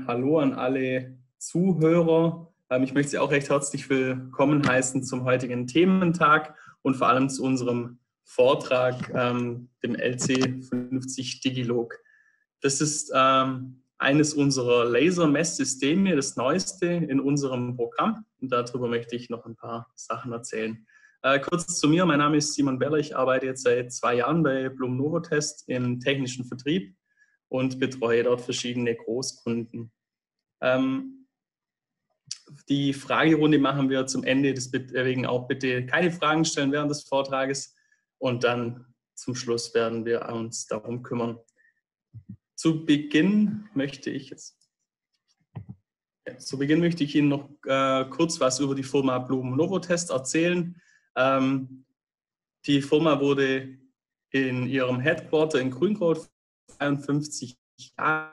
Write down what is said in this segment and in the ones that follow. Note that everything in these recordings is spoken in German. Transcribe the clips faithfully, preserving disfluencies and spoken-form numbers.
Hallo an alle Zuhörer. Ähm, ich möchte Sie auch recht herzlich willkommen heißen zum heutigen Thementag und vor allem zu unserem Vortrag, ähm, dem L C fünfzig Digilog. Das ist ähm, eines unserer Laser-Messsysteme, das neueste in unserem Programm. Und darüber möchte ich noch ein paar Sachen erzählen. Äh, kurz zu mir, mein Name ist Simon Beller, ich arbeite jetzt seit zwei Jahren bei Blum Novotest im technischen Vertrieb und betreue dort verschiedene Großkunden. Ähm, die Fragerunde machen wir zum Ende, deswegen auch bitte keine Fragen stellen während des Vortrages und dann zum Schluss werden wir uns darum kümmern. Zu Beginn möchte ich jetzt, ja, zu Beginn möchte ich Ihnen noch äh, kurz was über die Firma Blum Novotest erzählen. Ähm, die Firma wurde in ihrem Headquarter in Grünkraut vor zweiundfünfzig Jahren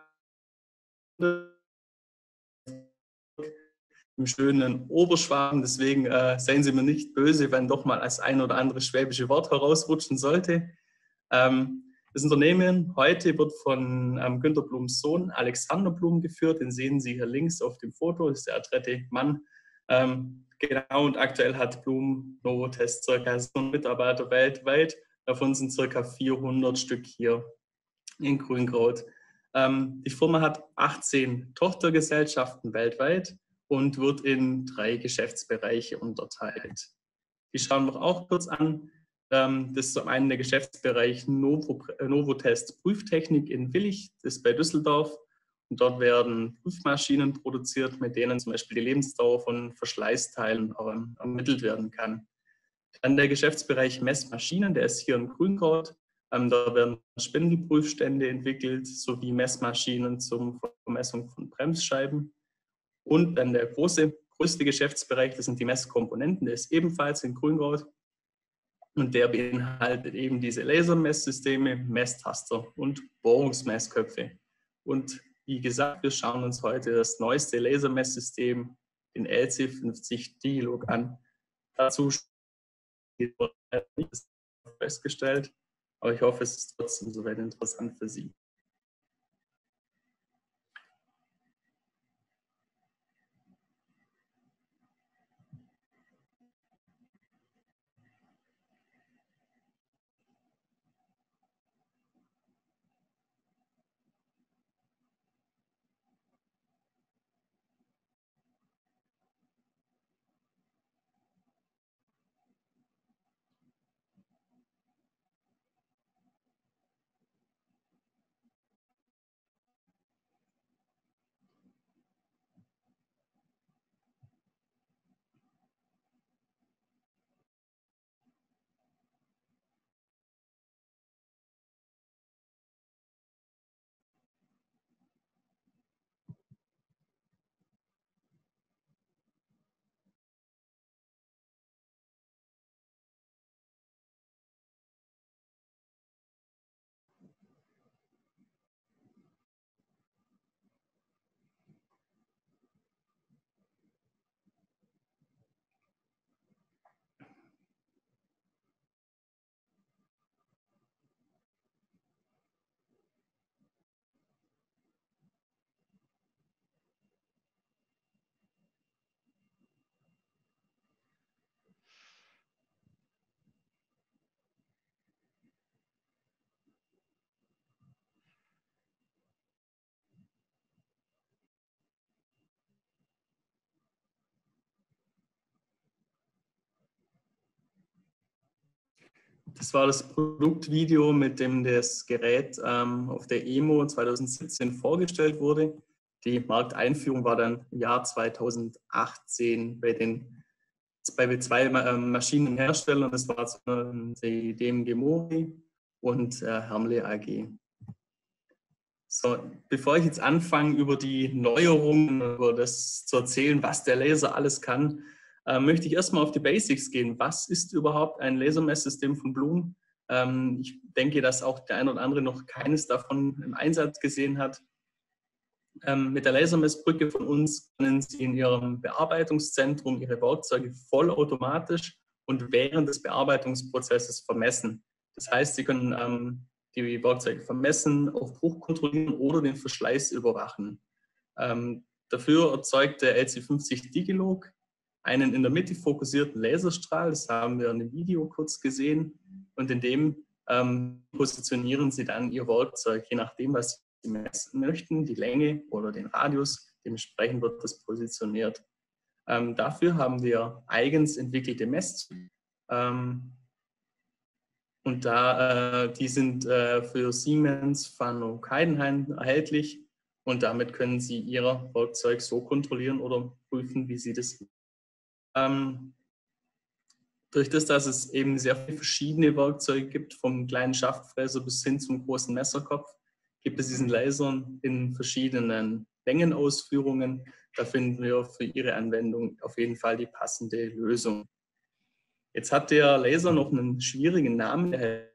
im schönen Oberschwaben. Deswegen äh, seien Sie mir nicht böse, wenn doch mal das ein oder andere schwäbische Wort herausrutschen sollte. Ähm, das Unternehmen heute wird von ähm, Günter Blums Sohn Alexander Blum geführt. Den sehen Sie hier links auf dem Foto. Das ist der adrette Mann. Ähm, genau, und aktuell hat Blum Novotest ca. siebenhundert Mitarbeiter weltweit. Davon sind ca. vierhundert Stück hier in Grünkraut. Ähm, die Firma hat achtzehn Tochtergesellschaften weltweit und wird in drei Geschäftsbereiche unterteilt. Die schauen wir auch kurz an. Das ist zum einen der Geschäftsbereich Novo, Novotest Prüftechnik in Willich, das ist bei Düsseldorf. Und dort werden Prüfmaschinen produziert, mit denen zum Beispiel die Lebensdauer von Verschleißteilen ermittelt werden kann. Dann der Geschäftsbereich Messmaschinen, der ist hier in Grünkraut. Da werden Spindelprüfstände entwickelt, sowie Messmaschinen zur Vermessung von Bremsscheiben. Und dann der große, größte Geschäftsbereich, das sind die Messkomponenten, der ist ebenfalls in Grünkraut. Und der beinhaltet eben diese Lasermesssysteme, Messtaster und Bohrungsmessköpfe. Und wie gesagt, wir schauen uns heute das neueste Lasermesssystem, den L C fünfzig Digilog, an. Dazu nicht festgestellt, aber ich hoffe, es ist trotzdem soweit interessant für Sie. Das war das Produktvideo, mit dem das Gerät ähm, auf der E M O zweitausendsiebzehn vorgestellt wurde. Die Markteinführung war dann im Jahr zweitausendachtzehn bei den bei zwei ähm, Maschinenherstellern. Das war die D M G Mori und äh, Hermle A G. So, bevor ich jetzt anfange, über die Neuerungen, über das zu erzählen, was der Laser alles kann, äh, möchte ich erstmal auf die Basics gehen. Was ist überhaupt ein Lasermesssystem von Blum? Ähm, ich denke, dass auch der ein oder andere noch keines davon im Einsatz gesehen hat. Ähm, mit der Lasermessbrücke von uns können Sie in Ihrem Bearbeitungszentrum Ihre Werkzeuge vollautomatisch und während des Bearbeitungsprozesses vermessen. Das heißt, Sie können ähm, die Werkzeuge vermessen, auf Bruch kontrollieren oder den Verschleiß überwachen. Ähm, dafür erzeugt der L C fünfzig Digilog einen in der Mitte fokussierten Laserstrahl, das haben wir in dem Video kurz gesehen, und in dem ähm, positionieren Sie dann Ihr Werkzeug, je nachdem, was Sie messen möchten, die Länge oder den Radius, dementsprechend wird das positioniert. Ähm, dafür haben wir eigens entwickelte Messzüge. Ähm, und da, äh, die sind äh, für Siemens, Fanuc, Heidenhain erhältlich und damit können Sie Ihr Werkzeug so kontrollieren oder prüfen, wie Sie das. Ähm, durch das, dass es eben sehr viele verschiedene Werkzeuge gibt, vom kleinen Schaftfräser bis hin zum großen Messerkopf, gibt es diesen Lasern in verschiedenen Längenausführungen. Da finden wir für Ihre Anwendung auf jeden Fall die passende Lösung. Jetzt hat der Laser noch einen schwierigen Namen. Der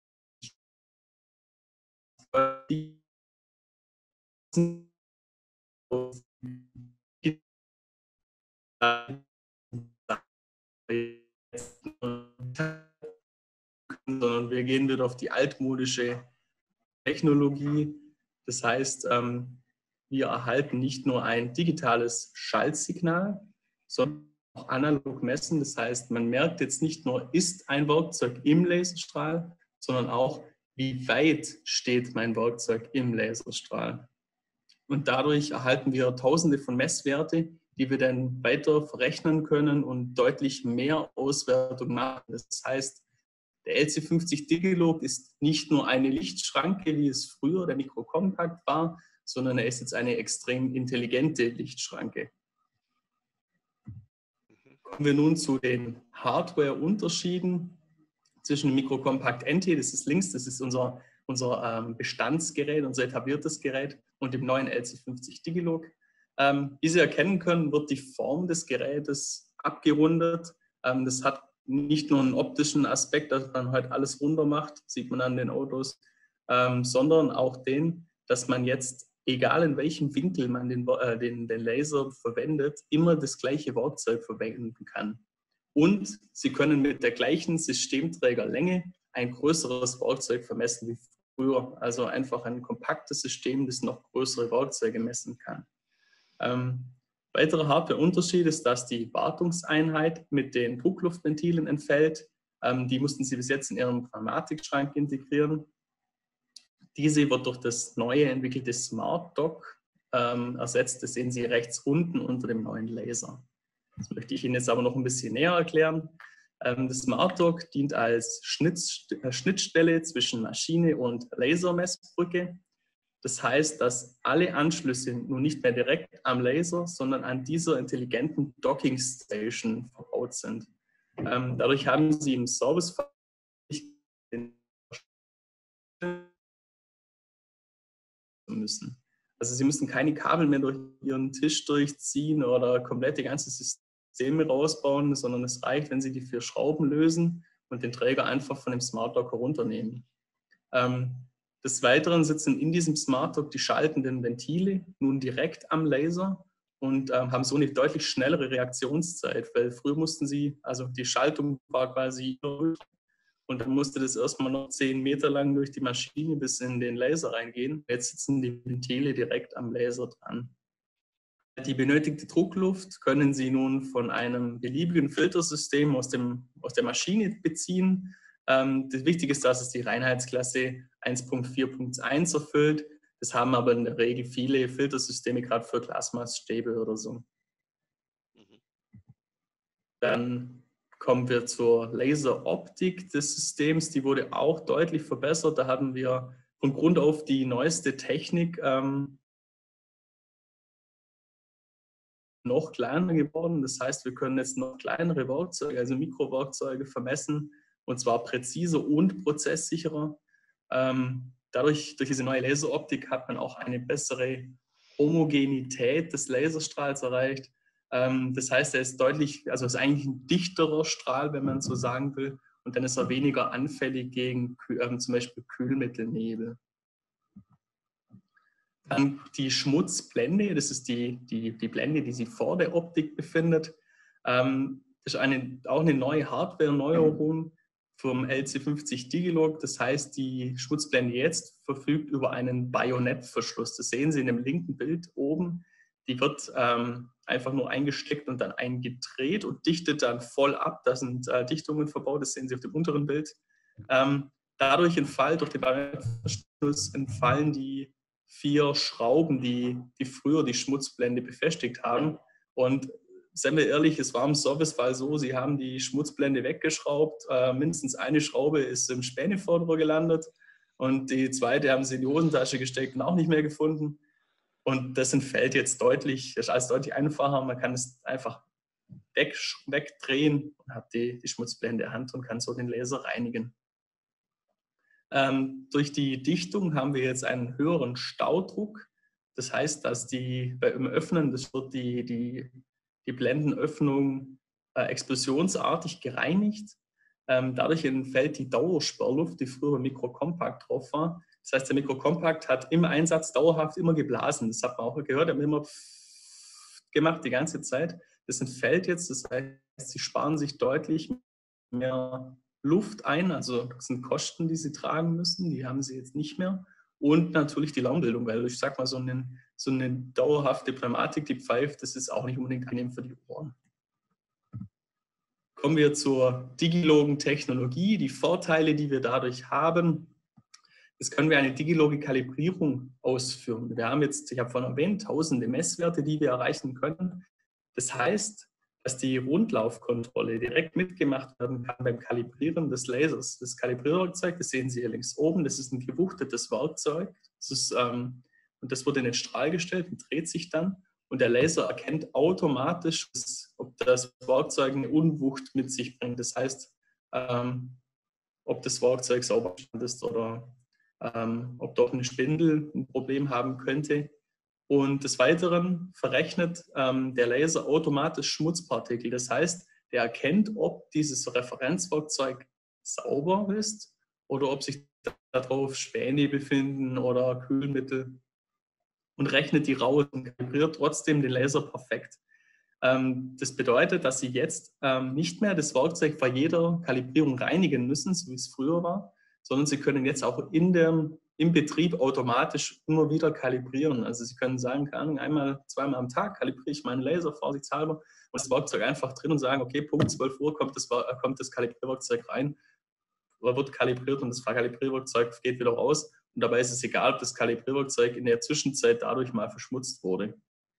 sondern wir gehen wieder auf die altmodische Technologie. Das heißt, wir erhalten nicht nur ein digitales Schaltsignal, sondern auch analog messen. Das heißt, man merkt jetzt nicht nur, ist ein Werkzeug im Laserstrahl, sondern auch, wie weit steht mein Werkzeug im Laserstrahl. Und dadurch erhalten wir Tausende von Messwerte, die wir dann weiter verrechnen können und deutlich mehr Auswertung machen. Das heißt, der L C fünfzig Digilog ist nicht nur eine Lichtschranke, wie es früher der Micro-Compact war, sondern er ist jetzt eine extrem intelligente Lichtschranke. Kommen wir nun zu den Hardware-Unterschieden zwischen dem Micro-Compact N T, das ist links, das ist unser, unser ähm, Bestandsgerät, unser etabliertes Gerät, und dem neuen L C fünfzig Digilog. Ähm, wie Sie erkennen können, wird die Form des Gerätes abgerundet. Ähm, das hat nicht nur einen optischen Aspekt, dass man halt alles runter macht, sieht man an den Autos, ähm, sondern auch den, dass man jetzt, egal in welchem Winkel man den, äh, den, den Laser verwendet, immer das gleiche Werkzeug verwenden kann. Und Sie können mit der gleichen Systemträgerlänge ein größeres Werkzeug vermessen wie früher. Also einfach ein kompaktes System, das noch größere Werkzeuge messen kann. Ähm, weiterer Hardware-Unterschied ist, dass die Wartungseinheit mit den Druckluftventilen entfällt. Ähm, die mussten Sie bis jetzt in Ihrem Pneumatikschrank integrieren. Diese wird durch das neue entwickelte Smart Dock ähm, ersetzt. Das sehen Sie rechts unten unter dem neuen Laser. Das möchte ich Ihnen jetzt aber noch ein bisschen näher erklären. Ähm, das Smart Dock dient als Schnittstelle zwischen Maschine und Lasermessbrücke. Das heißt, dass alle Anschlüsse nun nicht mehr direkt am Laser, sondern an dieser intelligenten Docking Station verbaut sind. Ähm, dadurch haben Sie im Service müssen. Also Sie müssen keine Kabel mehr durch Ihren Tisch durchziehen oder komplett die ganze Systeme rausbauen, sondern es reicht, wenn Sie die vier Schrauben lösen und den Träger einfach von dem Smart Dock herunternehmen. Ähm, Des Weiteren sitzen in diesem Smart Dock die schaltenden Ventile nun direkt am Laser und ähm, haben so eine deutlich schnellere Reaktionszeit, weil früher mussten sie, also die Schaltung war quasi und dann musste das erstmal noch zehn Meter lang durch die Maschine bis in den Laser reingehen. Jetzt sitzen die Ventile direkt am Laser dran. Die benötigte Druckluft können Sie nun von einem beliebigen Filtersystem aus, dem, aus der Maschine beziehen. Ähm, das Wichtige ist, dass es die Reinheitsklasse eins Punkt vier Punkt eins erfüllt. Das haben aber in der Regel viele Filtersysteme, gerade für Glasmaßstäbe oder so. Dann kommen wir zur Laseroptik des Systems. Die wurde auch deutlich verbessert. Da hatten wir von Grund auf die neueste Technik ähm, noch kleiner geworden. Das heißt, wir können jetzt noch kleinere Werkzeuge, also Mikrowerkzeuge vermessen, und zwar präziser und prozesssicherer. Ähm, dadurch, durch diese neue Laseroptik hat man auch eine bessere Homogenität des Laserstrahls erreicht. Ähm, das heißt, er ist deutlich, also ist eigentlich ein dichterer Strahl, wenn man so sagen will, und dann ist er weniger anfällig gegen ähm, zum Beispiel Kühlmittelnebel. Dann die Schmutzblende, das ist die, die, die Blende, die sich vor der Optik befindet. Ähm, das ist eine, auch eine neue Hardware-Neuerung vom L C fünfzig Digilog. Das heißt, die Schmutzblende jetzt verfügt über einen Bajonettverschluss. Das sehen Sie in dem linken Bild oben. die wird ähm, einfach nur eingesteckt und dann eingedreht und dichtet dann voll ab. Da sind äh, Dichtungen verbaut, das sehen Sie auf dem unteren Bild. Ähm, dadurch entfallen, durch den Bajonettverschluss entfallen die vier Schrauben, die, die früher die Schmutzblende befestigt haben. Und seien wir ehrlich, es war im Servicefall so, Sie haben die Schmutzblende weggeschraubt, äh, mindestens eine Schraube ist im Späneförderer gelandet und die zweite haben Sie in die Hosentasche gesteckt und auch nicht mehr gefunden. Und das entfällt jetzt deutlich, das ist alles deutlich einfacher. Man kann es einfach weg, wegdrehen und hat die, die Schmutzblende in der Hand und kann so den Laser reinigen. Ähm, durch die Dichtung haben wir jetzt einen höheren Staudruck. Das heißt, dass die beim Öffnen, das wird die, die, die Blendenöffnung äh, explosionsartig gereinigt. Ähm, dadurch entfällt die Dauersperrluft, die früher im Mikrokompakt drauf war. Das heißt, der Mikrokompakt hat im Einsatz dauerhaft immer geblasen. Das hat man auch gehört, er hat immer gemacht die ganze Zeit. Das entfällt jetzt, das heißt, sie sparen sich deutlich mehr Luft ein, also das sind Kosten, die sie tragen müssen, die haben sie jetzt nicht mehr. Und natürlich die Lärmbildung, weil ich sag mal, so eine, so eine dauerhafte Pneumatik, die pfeift, das ist auch nicht unbedingt angenehm für die Ohren. Kommen wir zur Digilogen-Technologie, die Vorteile, die wir dadurch haben. Jetzt können wir eine Digiloge-Kalibrierung ausführen. Wir haben jetzt, ich habe vorhin erwähnt, tausende Messwerte, die wir erreichen können. Das heißt, dass die Rundlaufkontrolle direkt mitgemacht werden kann beim Kalibrieren des Lasers. Das Kalibrierwerkzeug, das sehen Sie hier links oben, das ist ein gewuchtetes Werkzeug. Das ist, ähm, und das wird in den Strahl gestellt und dreht sich dann. Und der Laser erkennt automatisch, ob das Werkzeug eine Unwucht mit sich bringt. Das heißt, ähm, ob das Werkzeug sauber ist oder ähm, ob doch eine Spindel ein Problem haben könnte. Und des Weiteren verrechnet ähm, der Laser automatisch Schmutzpartikel. Das heißt, der erkennt, ob dieses Referenzwerkzeug sauber ist oder ob sich darauf Späne befinden oder Kühlmittel und rechnet die raus und kalibriert trotzdem den Laser perfekt. Ähm, das bedeutet, dass Sie jetzt ähm, nicht mehr das Werkzeug bei jeder Kalibrierung reinigen müssen, so wie es früher war, sondern Sie können jetzt auch in dem, im Betrieb automatisch immer wieder kalibrieren. Also Sie können sagen, keine Ahnung, einmal, zweimal am Tag kalibriere ich meinen Laser vorsichtshalber und das Werkzeug einfach drin und sagen, okay, Punkt zwölf Uhr kommt das, kommt das Kalibrierwerkzeug rein oder wird kalibriert und das Kalibrierwerkzeug geht wieder raus. Und dabei ist es egal, ob das Kalibrierwerkzeug in der Zwischenzeit dadurch mal verschmutzt wurde.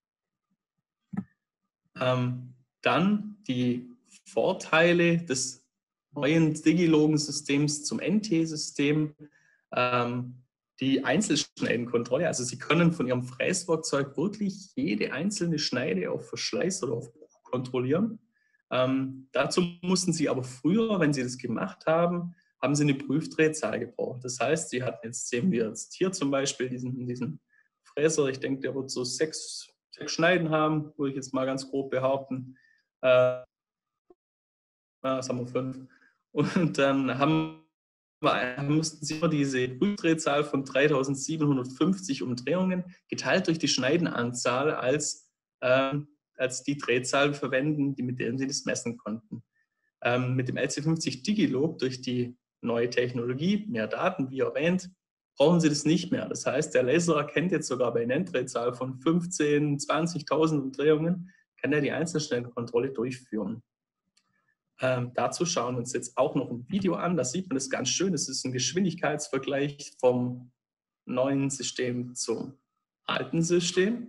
Ähm, dann die Vorteile des neuen Digilogen-Systems zum N T-System. Ähm, die Einzelschneidenkontrolle, also Sie können von Ihrem Fräswerkzeug wirklich jede einzelne Schneide auf Verschleiß oder auf Bruch kontrollieren. Ähm, dazu mussten Sie aber früher, wenn Sie das gemacht haben, haben Sie eine Prüfdrehzahl gebraucht. Das heißt, Sie hatten jetzt, sehen wir jetzt hier zum Beispiel diesen, diesen Fräser, ich denke, der wird so sechs, sechs Schneiden haben, würde ich jetzt mal ganz grob behaupten. Äh, das haben wir fünf. Und dann haben mussten Sie immer diese Prüfdrehzahl von dreitausendsiebenhundertfünfzig Umdrehungen geteilt durch die Schneidenanzahl als, äh, als die Drehzahl verwenden, die, mit der Sie das messen konnten. Ähm, mit dem L C fünfzig Digilog durch die neue Technologie, mehr Daten, wie erwähnt, brauchen Sie das nicht mehr. Das heißt, der Laser erkennt jetzt sogar bei einer N-Drehzahl von fünfzehntausend, zwanzigtausend Umdrehungen, kann er die Einzelschneidenkontrolle durchführen. Ähm, dazu schauen wir uns jetzt auch noch ein Video an. Da sieht man das ganz schön. Es ist ein Geschwindigkeitsvergleich vom neuen System zum alten System.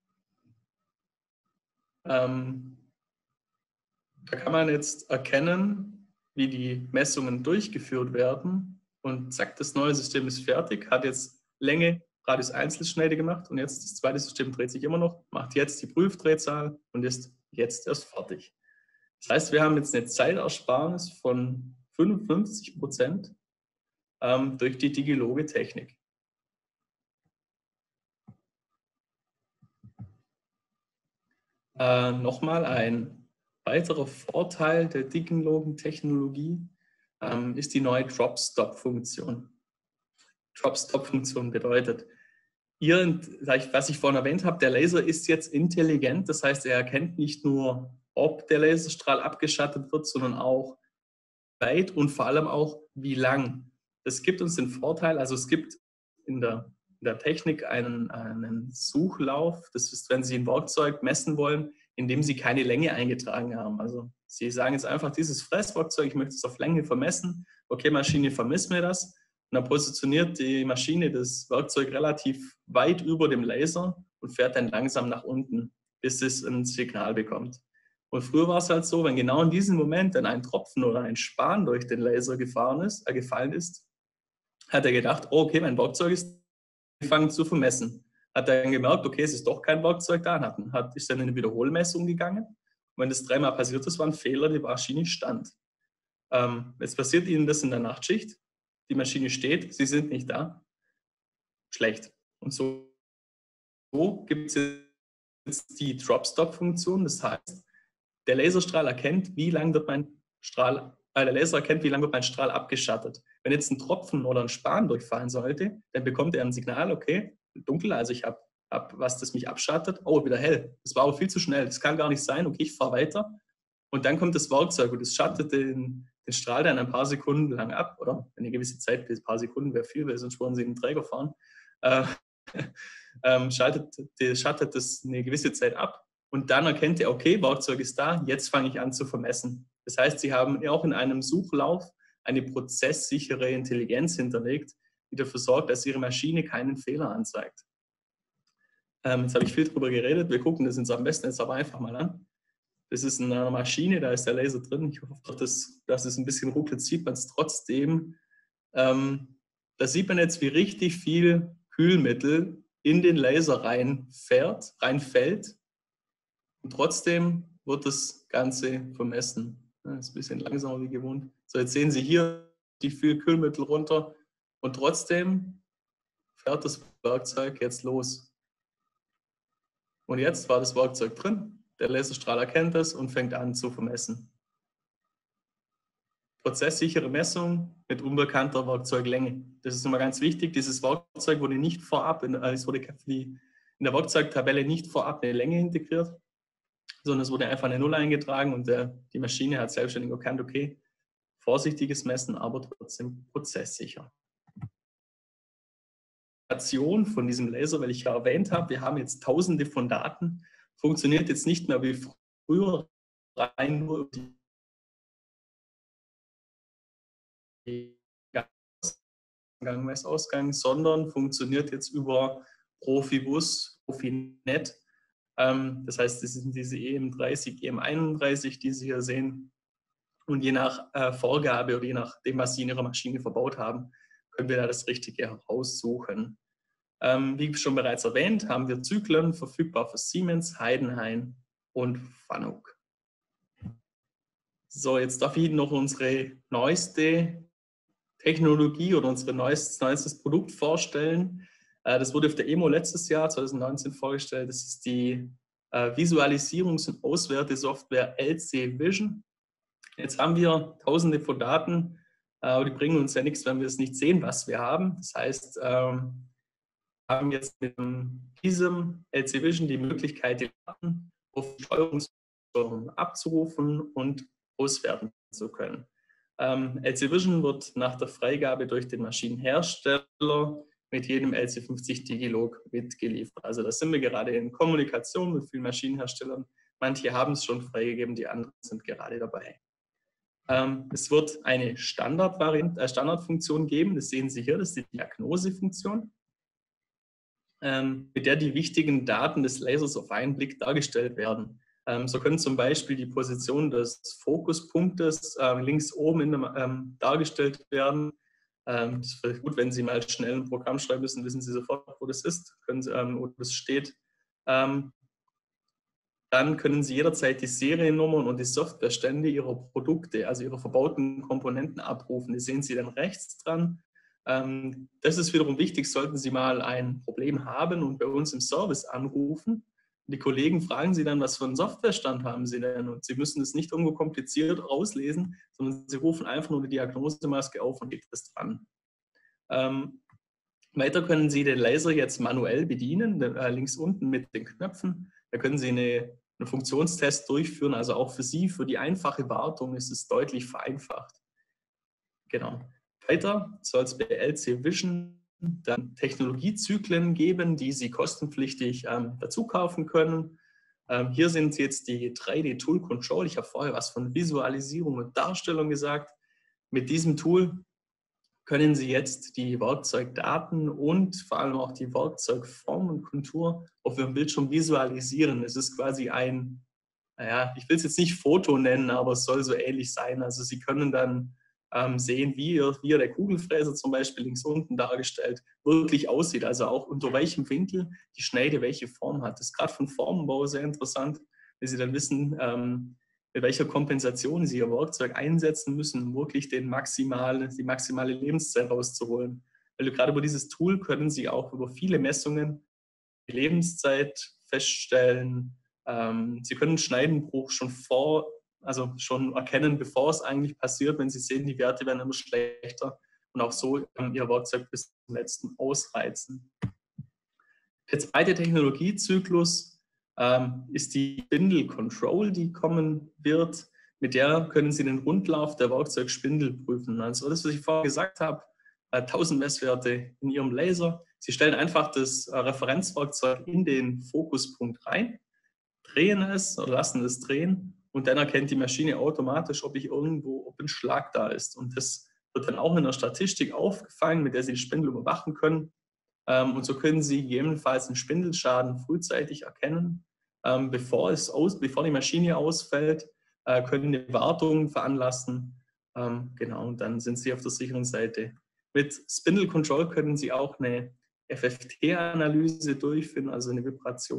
Ähm, da kann man jetzt erkennen, wie die Messungen durchgeführt werden. Und zack, das neue System ist fertig, hat jetzt Länge, Radius Einzelschneide gemacht. Und jetzt das zweite System dreht sich immer noch, macht jetzt die Prüfdrehzahl und ist jetzt erst fertig. Das heißt, wir haben jetzt eine Zeitersparnis von fünfundfünfzig Prozent ähm, durch die Digiloge-Technik. Äh, Nochmal ein weiterer Vorteil der Digilogen-Technologie ähm, ist die neue Drop-Stop-Funktion. Drop-Stop-Funktion bedeutet, ihr, was ich vorhin erwähnt habe, der Laser ist jetzt intelligent, das heißt, er erkennt nicht nur, ob der Laserstrahl abgeschattet wird, sondern auch weit und vor allem auch wie lang. Das gibt uns den Vorteil, also es gibt in der in der Technik einen, einen Suchlauf. Das ist, wenn Sie ein Werkzeug messen wollen, in dem Sie keine Länge eingetragen haben. Also Sie sagen jetzt einfach, dieses Fresswerkzeug, ich möchte es auf Länge vermessen. Okay, Maschine, vermiss mir das. Und dann positioniert die Maschine das Werkzeug relativ weit über dem Laser und fährt dann langsam nach unten, bis es ein Signal bekommt. Und früher war es halt so, wenn genau in diesem Moment dann ein Tropfen oder ein Span durch den Laser gefahren ist, äh, gefallen ist, hat er gedacht, oh, okay, mein Werkzeug ist angefangen zu vermessen. Hat er dann gemerkt, okay, es ist doch kein Werkzeug da, hat, hat, ist dann in eine Wiederholmessung gegangen. Und wenn das dreimal passiert ist, war ein Fehler, die Maschine stand. Ähm, jetzt passiert Ihnen das in der Nachtschicht, die Maschine steht, Sie sind nicht da. Schlecht. Und so, so gibt es jetzt die Drop-Stop-Funktion, das heißt, der Laserstrahl erkennt, wie lang wird mein Strahl, äh, der Laser erkennt, wie lange wird mein Strahl abgeschattet. Wenn jetzt ein Tropfen oder ein Span durchfallen sollte, dann bekommt er ein Signal, okay, dunkel, also ich habe hab was, das mich abschattet, oh, wieder hell. Das war aber viel zu schnell, das kann gar nicht sein, okay, ich fahre weiter. Und dann kommt das Werkzeug und es schattet den, den Strahl dann ein paar Sekunden lang ab, oder eine gewisse Zeit, ein paar Sekunden wäre viel, weil sonst wollen Sie in den Träger fahren. Äh, ähm, schaltet, die, schattet das eine gewisse Zeit ab. Und dann erkennt er, okay, Werkzeug ist da, jetzt fange ich an zu vermessen. Das heißt, Sie haben auch in einem Suchlauf eine prozesssichere Intelligenz hinterlegt, die dafür sorgt, dass Ihre Maschine keinen Fehler anzeigt. Ähm, jetzt habe ich viel drüber geredet, wir gucken das uns am besten jetzt aber einfach mal an. Das ist eine Maschine, da ist der Laser drin. Ich hoffe, dass, dass es ein bisschen ruckelt, sieht man es trotzdem. Ähm, da sieht man jetzt, wie richtig viel Kühlmittel in den Laser reinfährt, reinfällt. Und trotzdem wird das Ganze vermessen. Das ist ein bisschen langsamer wie gewohnt. So, jetzt sehen Sie hier die viel Kühlmittel runter und trotzdem fährt das Werkzeug jetzt los. Und jetzt war das Werkzeug drin, der Laserstrahl erkennt es und fängt an zu vermessen. Prozesssichere Messung mit unbekannter Werkzeuglänge. Das ist immer ganz wichtig. Dieses Werkzeug wurde nicht vorab, in, es wurde in der Werkzeugtabelle nicht vorab eine Länge integriert, sondern es wurde einfach eine Null eingetragen und der, die Maschine hat selbstständig erkannt, okay, vorsichtiges Messen, aber trotzdem prozesssicher. Von diesem Laser, weil ich ja erwähnt habe, wir haben jetzt tausende von Daten, funktioniert jetzt nicht mehr wie früher rein nur die Eingang, Messausgang, sondern funktioniert jetzt über Profibus, Profinet. Ähm, das heißt, das sind diese E M dreißig, E M einunddreißig, die Sie hier sehen. Und je nach äh, Vorgabe oder je nachdem, was Sie in Ihrer Maschine verbaut haben, können wir da das Richtige heraussuchen. Ähm, wie schon bereits erwähnt, haben wir Zyklen verfügbar für Siemens, Heidenhain und Fanuc. So, jetzt darf ich Ihnen noch unsere neueste Technologie oder unser neuestes, neuestes Produkt vorstellen. Äh, das wurde auf der E M O letztes Jahr, zwanzig neunzehn, vorgestellt. Das ist die äh, Visualisierungs- und Auswertesoftware L C Vision. Jetzt haben wir tausende von Daten, äh, aber die bringen uns ja nichts, wenn wir es nicht sehen, was wir haben. Das heißt, ähm, wir haben jetzt mit diesem L C Vision die Möglichkeit, die Daten auf Steuerungssteuerung abzurufen und auswerten zu können. Ähm, L C Vision wird nach der Freigabe durch den Maschinenhersteller mit jedem L C fünfzig Digilog mitgeliefert. Also da sind wir gerade in Kommunikation mit vielen Maschinenherstellern. Manche haben es schon freigegeben, die anderen sind gerade dabei. Ähm, es wird eine Standardvariante, äh, Standardfunktion geben, das sehen Sie hier, das ist die Diagnosefunktion, ähm, mit der die wichtigen Daten des Lasers auf einen Blick dargestellt werden. Ähm, so können zum Beispiel die Position des Fokuspunktes äh, links oben in dem, ähm, dargestellt werden. Ähm, das ist vielleicht gut, wenn Sie mal schnell ein Programm schreiben müssen, wissen Sie sofort, wo das ist, können Sie, ähm, wo das steht. Ähm, dann können Sie jederzeit die Seriennummern und die Softwarestände Ihrer Produkte, also Ihrer verbauten Komponenten abrufen. Die sehen Sie dann rechts dran. Ähm, das ist wiederum wichtig, sollten Sie mal ein Problem haben und bei uns im Service anrufen. Die Kollegen fragen Sie dann, was für einen Softwarestand haben Sie denn? Und Sie müssen es nicht irgendwo kompliziert auslesen, sondern Sie rufen einfach nur die Diagnosemaske auf und legt das dran. Ähm, weiter können Sie den Laser jetzt manuell bedienen, äh, links unten mit den Knöpfen. Da können Sie eine, einen Funktionstest durchführen, also auch für Sie, für die einfache Wartung ist es deutlich vereinfacht. Genau. Weiter soll es bei L C Vision dann Technologiezyklen geben, die Sie kostenpflichtig ähm, dazu kaufen können. Ähm, hier sind jetzt die drei D Tool Control. Ich habe vorher was von Visualisierung und Darstellung gesagt. Mit diesem Tool können Sie jetzt die Werkzeugdaten und vor allem auch die Werkzeugform und Kontur auf Ihrem Bildschirm visualisieren. Es ist quasi ein, naja, ich will es jetzt nicht Foto nennen, aber es soll so ähnlich sein. Also Sie können dann ähm, sehen, wie, ihr, wie der Kugelfräser zum Beispiel links unten dargestellt wirklich aussieht. Also auch unter welchem Winkel die Schneide welche Form hat. Das ist gerade von Formenbau sehr interessant, wenn Sie dann wissen, ähm, mit welcher Kompensation Sie Ihr Werkzeug einsetzen müssen, um wirklich den maximale, die maximale Lebenszeit rauszuholen. Weil gerade über dieses Tool können Sie auch über viele Messungen die Lebenszeit feststellen. Ähm, Sie können Schneidenbruch schon vor, also schon erkennen, bevor es eigentlich passiert, wenn Sie sehen, die Werte werden immer schlechter und auch so ähm, Ihr Werkzeug bis zum letzten ausreizen. Der zweite Technologiezyklus ähm, ist die Spindle Control, die kommen wird. Mit der können Sie den Rundlauf der Werkzeugspindel prüfen. Also das, was ich vorher gesagt habe, äh, tausend Messwerte in Ihrem Laser. Sie stellen einfach das äh, Referenzwerkzeug in den Fokuspunkt rein, drehen es oder lassen es drehen und dann erkennt die Maschine automatisch, ob ich irgendwo, ob ein Schlag da ist. Und das wird dann auch in der Statistik aufgefangen, mit der Sie die Spindel überwachen können. Und so können Sie gegebenenfalls einen Spindelschaden frühzeitig erkennen, bevor, es aus, bevor die Maschine ausfällt, können eine Wartung veranlassen. Genau, und dann sind Sie auf der sicheren Seite. Mit Spindle Control können Sie auch eine F F T-Analyse durchführen, also eine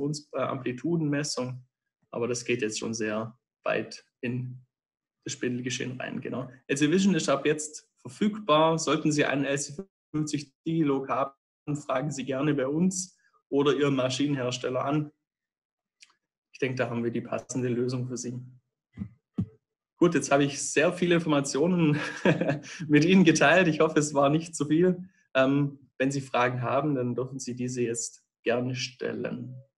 Vibrations-Amplitudenmessung. Aber das geht jetzt schon sehr weit in das Spindelgeschehen rein. Genau. L C Vision ist ab jetzt verfügbar. Sollten Sie einen L C fünfzig Dialog haben, fragen Sie gerne bei uns oder Ihren Maschinenhersteller an. Ich denke, da haben wir die passende Lösung für Sie. Gut, jetzt habe ich sehr viele Informationen mit Ihnen geteilt. Ich hoffe, es war nicht zu viel. Ähm, wenn Sie Fragen haben, dann dürfen Sie diese jetzt gerne stellen.